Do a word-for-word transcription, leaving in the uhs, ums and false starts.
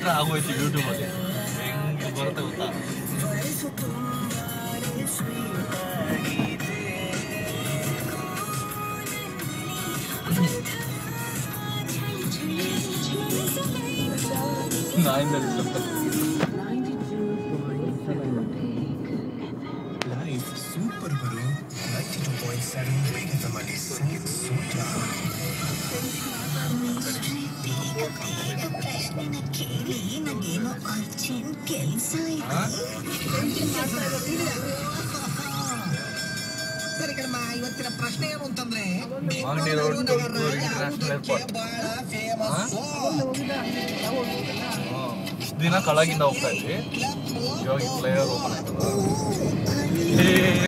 ಮಾತ್ರ ಆಗೋಯ್ತು ಯೂಟ್ಯೂಬಲ್ಲಿ ಹೆಂಗೆ ಬರುತ್ತೆ ಗೊತ್ತಾ ನಾಯಿಂದಲೇ ಸ್ವಲ್ಪ ಲೈಫ್ ಸೂಪರ್ ಬರು ನೈಂಟಿ ಟೂ ಪಾಯಿಂಟ್ ಸೆವೆನ್ ಬೇಗ ತಮ್ಮಲ್ಲಿ ಸಂಗೀತ ಸೂತ್ರ ಪ್ರಶ್ನೆನ ಕೇಳಿ ನನಗೇನೋ ಅರ್ಜೆಂಟ್ ಕೆಲಸ ಸರಿ ಕಣಮ್ಮ ಇವತ್ತಿನ ಪ್ರಶ್ನೆ ಏನು ಅಂತಂದ್ರೆ ಇಷ್ಟು ದಿನ ಕಳಗಿಂದ ಹೋಗ್ತಾ ಇದ್ವಿ ಇವಾಗ ಫ್ಲೈಓವರ್ ಓಪನ್ ಆಯ್ತಲ್ಲ